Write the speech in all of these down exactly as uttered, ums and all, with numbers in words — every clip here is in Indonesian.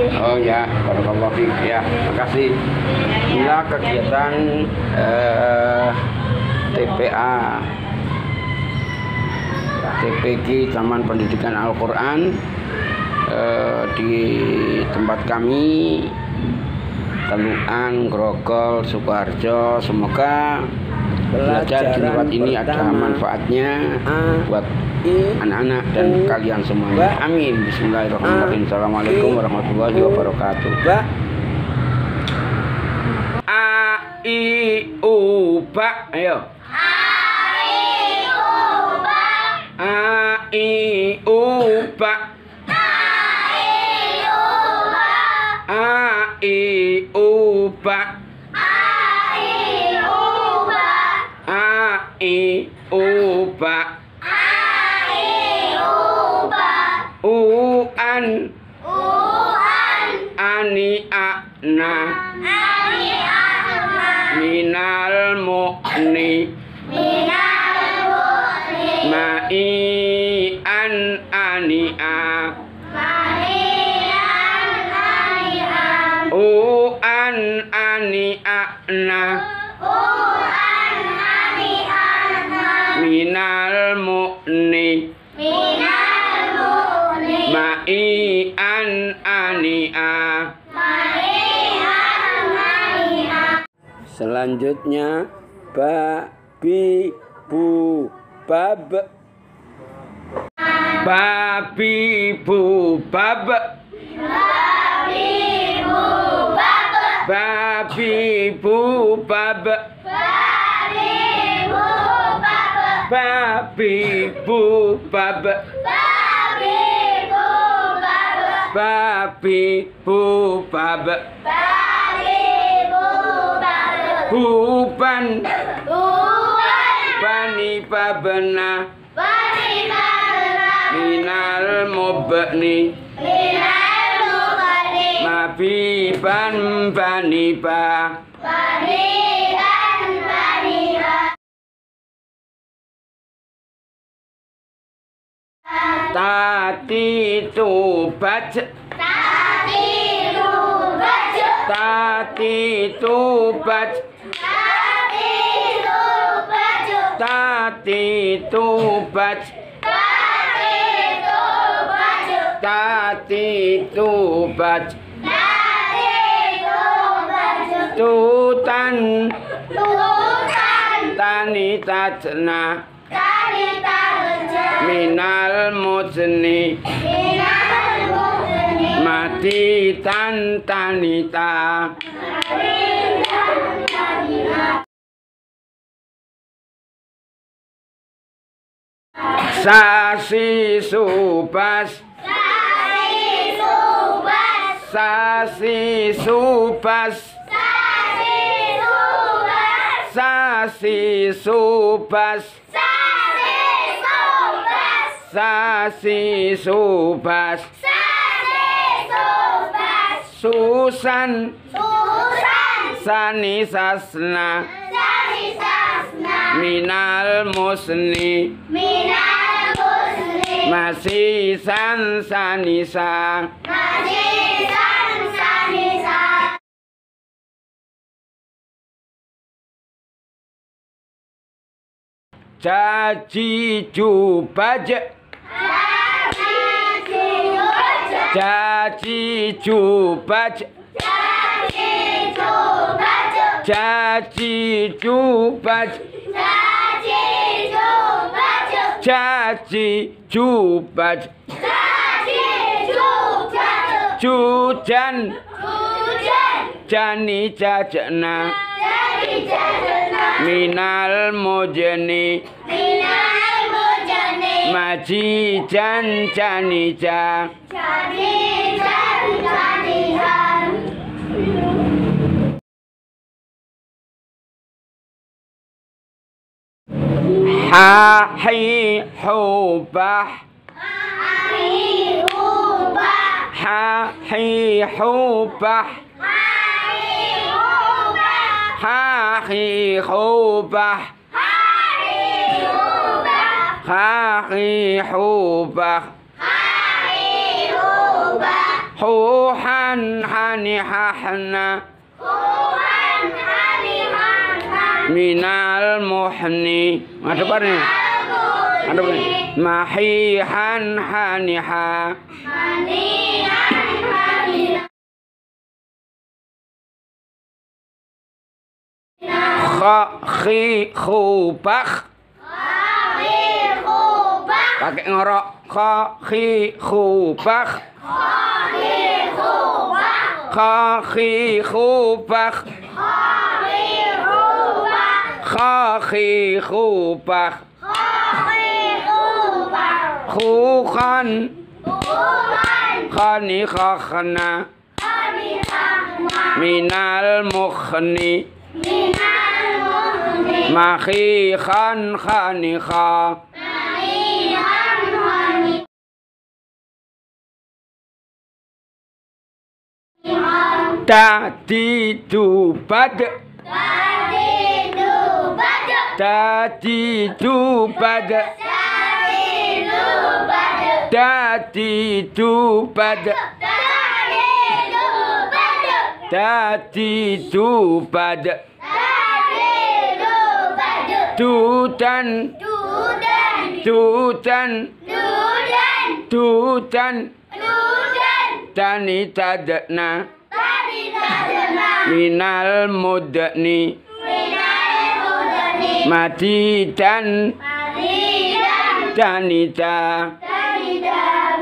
Oh ya, barakallahu fiik ya. Makasih. Inilah kegiatan eh, T P A T P G Taman Pendidikan Al-Qur'an eh, di tempat kami Teluan, Grogol, Sukoharjo. Semoga belajar di tempat ini ada manfaatnya buat anak-anak dan kalian semuanya. Amin. Bismillahirrahmanirrahim. Assalamualaikum warahmatullahi wabarakatuh. A I U ba. Ayo. A I U ba. A I U ba. A I U ba. A I U ba. A I U ba. U an ani ana minal mu'ni ma'i an ani a u an ani ana minal mu'ni ma'i an ani a. Selanjutnya ba bi bu bab. Babi bu bab. Babi bu bab. Babi bu bab. Babi bubab. Buban bani babna minal mubni mabiban bani ba. Tati tu bac. Tati tu bac. Tati tu bac. Tati tu bac. Tati tu bac. Tutan tani tatna minal muzni mati tan tanita. Sasi subas. Sasi subas. Sasi subas. Sasi subas. Susan. Sani sasna. Minal musni. Masih san sanisa. Caci jubaj. Caci jubaj. Caci jubaj. Caci jubaj. Cujan. Jani cacna. Minal mujani. Maji jan jani ja. Ha hi hu bah. Ha hi hu bah. Ha hi hu bah. Ha hi hu bah. huhan hani hahna Tuhan hari hana minal muhni. Ada apa nih? Ada apa nih? Mahihan haniha Manihan hari kha khi khubakh Hari kubah pakai ngorok kha khi khubakh Hari kubah kha khi khubakh Hari kubah kha khi khubakh Hari kubah khukhan Tuhan khani khakhna hari hana minal mukhni Minal muhni mahi khan khani kha Manihan hari tati tu pad Tadi dubad tati tu pad Tadi dubad tati tu pad Tadi dubad tati tu pad Tadi dubad tutan Dudan tutan Dudan tutan Dudan tani tadna Tadi tadana minal mudni Minal mudani mati tan Maridan tanita Tadidan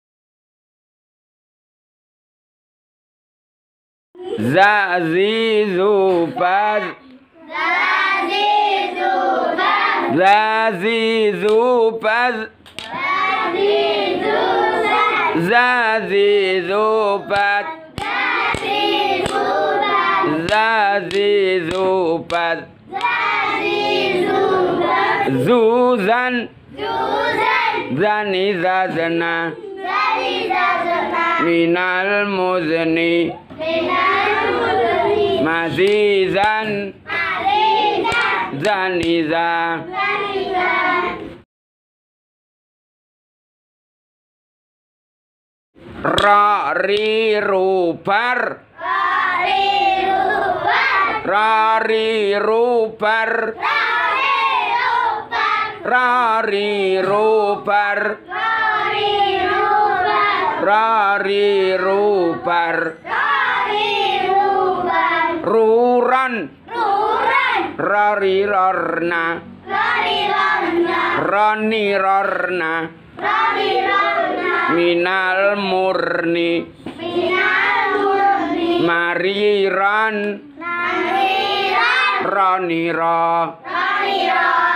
zazi zupad Tadi dubad zazi zupad Tadi dubad zazi zupad Tadi dubad zazi zupad Tadi dubad zuzan Dudan zani zazna Tadi tadana minal muzni Minal mudani mazizan Maridan zaniza Tadidan rari rupar Hari rubah rari rupar Hari rubah rari rupar Hari rubah rari rupar Hari rubah ruran Ruran rari rorna Hari rana roni rorna Hari rana minal murni Minal murni mariran Nariran roni ro Hari rana